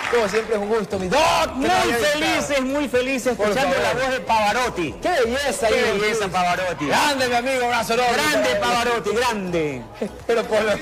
Como siempre es un gusto, mi Doc. Muy felices escuchando la voz de Pavarotti. ¡Qué belleza! ¡Qué belleza, Pavarotti! Grande, mi amigo, brazo enorme. Grande, Pavarotti, grande. Pero por lo...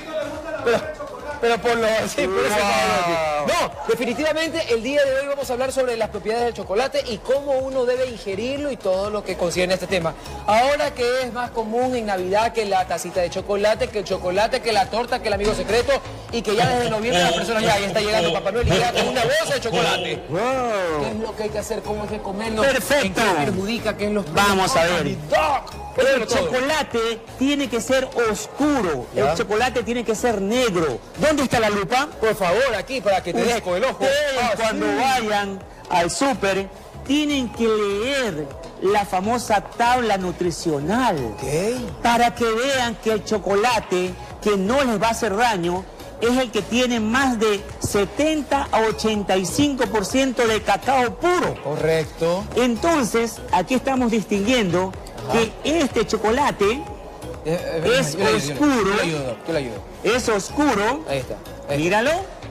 Sí, por eso Pavarotti. No, definitivamente el día de hoy vamos a hablar sobre las propiedades del chocolate y cómo uno debe ingerirlo y todo lo que concierne a este tema. Ahora que es más común en Navidad que la tacita de chocolate, que el chocolate, que la torta, que el amigo secreto y que ya desde noviembre las personas ya está llegando Papá Noel y llega con una bolsa de chocolate. Wow. ¿Qué es lo que hay que hacer? ¿Cómo hay que comerlo? Perfecto. ¿En qué perjudica? ¿Qué es los... Vamos a ver. El todo. chocolate tiene que ser oscuro. ¿Ya? El chocolate tiene que ser negro. ¿Dónde está la lupa? Por favor, aquí, para que te deje con el ojo. Ustedes, cuando vayan al súper, tienen que leer la famosa tabla nutricional. ¿Qué? Para que vean que el chocolate, que no les va a hacer daño, es el que tiene más de 70 a 85% de cacao puro. Correcto. Entonces, aquí estamos distinguiendo que este chocolate es oscuro. Yo le ayudo. Es oscuro. Ahí está. Míralo.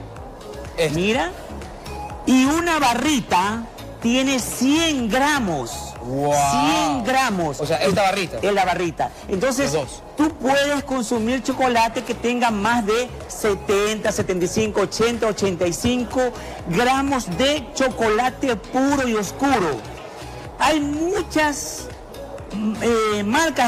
Mira. Y una barrita tiene 100 gramos. Wow. 100 gramos. O sea, esta barrita. Es la barrita. Entonces, Los dos. tú puedes consumir chocolate que tenga más de 70, 75, 80, 85 gramos de chocolate puro y oscuro. Hay muchas marcas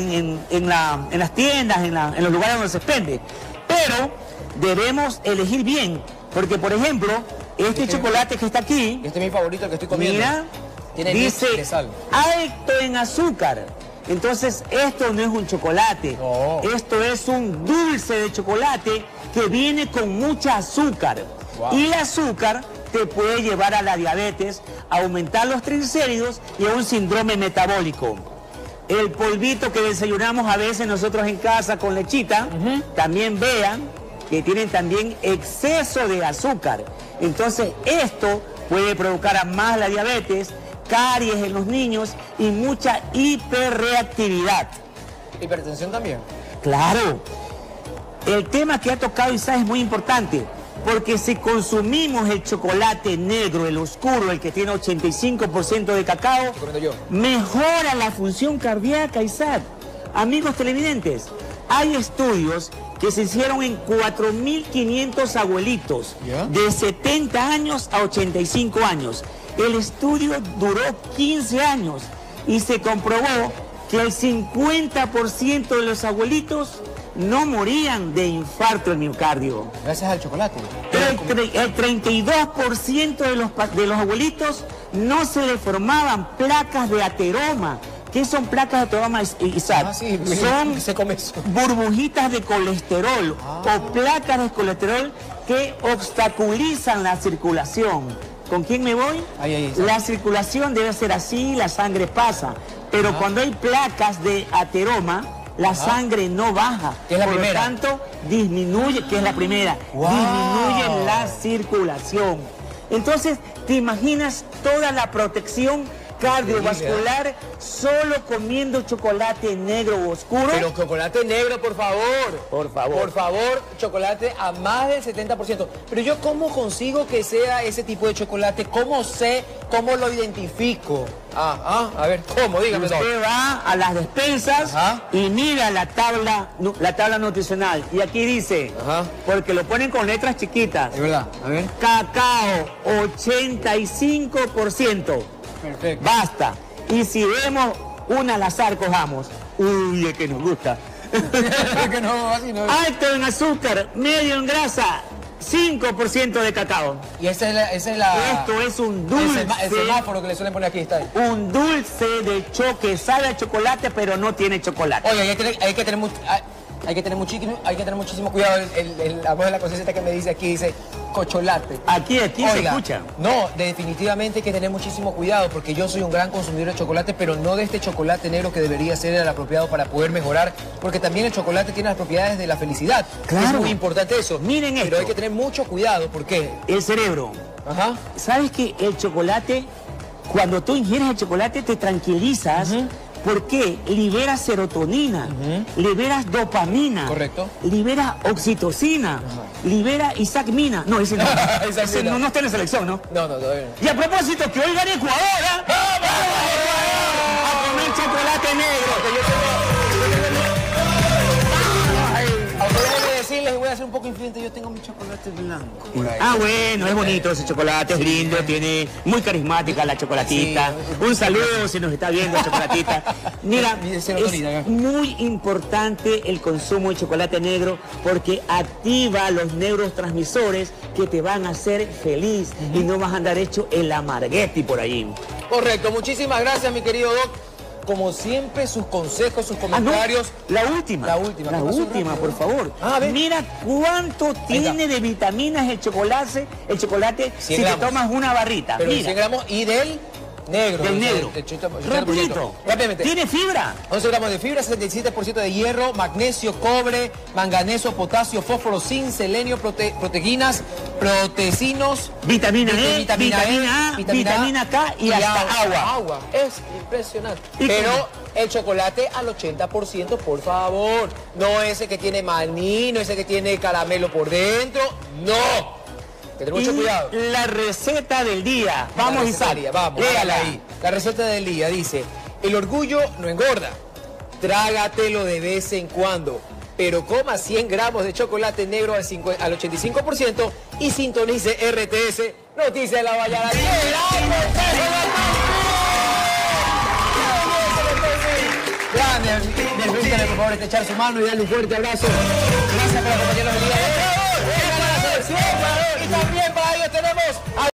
en las tiendas, en los lugares donde se expende, pero debemos elegir bien, porque por ejemplo, este chocolate que está aquí, Este es mi favorito, el que estoy comiendo. mira, Tiene dice de sal. alto en azúcar. Entonces esto no es un chocolate, No. esto es un dulce de chocolate que viene con mucha azúcar. Wow. Y el azúcar te puede llevar a la diabetes, a aumentar los triglicéridos y a un síndrome metabólico. El polvito que desayunamos a veces nosotros en casa con lechita, también vean que tienen también exceso de azúcar. Entonces esto puede provocar a más la diabetes, caries en los niños y mucha hiperreactividad. Hipertensión también. Claro. El tema que ha tocado Isaac es muy importante, porque si consumimos el chocolate negro, el oscuro, el que tiene 85% de cacao, Estoy comiendo yo. mejora la función cardíaca, Isaac. Amigos televidentes, hay estudios que se hicieron en 4.500 abuelitos ¿Ya? de 70 años a 85 años. El estudio duró 15 años y se comprobó que el 50% de los abuelitos no morían de infarto del miocardio. Gracias al chocolate. El 32% de los abuelitos no se le formaban placas de ateroma. ¿Qué son placas de ateroma, Isaac? Ah, sí, Son se come eso. burbujitas de colesterol o placas de colesterol que obstaculizan la circulación. ¿Con quién me voy? Ahí, La circulación debe ser así, la sangre pasa. Pero cuando hay placas de ateroma, la sangre no baja. Que es la Por primera. lo tanto, disminuye, que es la primera, Wow. disminuye la circulación. Entonces, ¿te imaginas toda la protección cardiovascular solo comiendo chocolate negro o oscuro? Pero chocolate negro, por favor. Por favor. Por favor, chocolate a más del 70%. Pero yo, ¿cómo consigo que sea ese tipo de chocolate? ¿Cómo sé? ¿Cómo lo identifico? A ver, ¿cómo? Dígame. Usted va a las despensas y mira la tabla nutricional. Y aquí dice, porque lo ponen con letras chiquitas. Es verdad. A ver. Cacao, 85%. Perfecto. Basta. Y si vemos una al azar, cojamos. Uy, es que nos gusta. Que no, así no. Alto en azúcar, medio en grasa, 5% de cacao. Y esa es la... Esto es un dulce. El semáforo que le suelen poner aquí está ahí. Un dulce de que sabe a chocolate, pero no tiene chocolate. Oye, hay que tener muchísimo cuidado. La voz de la conciencia que me dice aquí dice cocholate. Aquí se Oiga, escucha. No, definitivamente hay que tener muchísimo cuidado porque yo soy un gran consumidor de chocolate, pero no de este chocolate negro que debería ser el apropiado para poder mejorar, porque también el chocolate tiene las propiedades de la felicidad. Claro. Es muy importante eso. Miren esto. Pero hay que tener mucho cuidado, ¿por qué? El cerebro. Ajá. ¿Sabes que el chocolate, cuando tú ingieres el chocolate, te tranquilizas ¿Por qué? Libera serotonina, liberas dopamina, correcto, libera oxitocina, libera isacmina. No, ese no. Ese no está en la selección, ¿no? No, todavía no. Y a propósito, que hoy gana Ecuador, ¿ah? ¡Vamos! A comer chocolate negro. Aunque déjenme decirles, voy a ser un poco influyente, yo tengo mi chocolate blanco por ahí. Ah, bueno, es bonito ese chocolate, es lindo, tiene muy carismática la chocolatita. Sí. Un saludo si nos está viendo, chocolatita. Mira, es muy importante el consumo de chocolate negro porque activa los neurotransmisores que te van a hacer feliz y no vas a andar hecho el amargueti por ahí. Correcto, muchísimas gracias, mi querido Doc. Como siempre, sus consejos, sus comentarios. No, la última, por favor. Mira cuánto tiene de vitaminas el chocolate si te tomas una barrita. Pero mira. 100 gramos y del negro. Del negro. Rapidito. Rápidamente. Tiene fibra. 11 gramos de fibra, 77% de hierro, magnesio, cobre, manganeso, potasio, fósforo, zinc, selenio, proteínas, protecinos, vitamina E, vitamina A, vitamina K y hasta agua. Es impresionante. Pero el chocolate al 80%, por favor. No ese que tiene maní, no ese que tiene caramelo por dentro. No. Que tenga mucho cuidado. La receta del día. Vamos, Isaac. Vamos, léala ahí. La receta del día dice: el orgullo no engorda. Trágatelo de vez en cuando. Pero coma 100 gramos de chocolate negro al 85% y sintonice RTS Noticias de la Guayana. Grande, permítale por favor echar su mano y darle un fuerte abrazo. Gracias por acompañarnos el día de hoy. Y también para ellos tenemos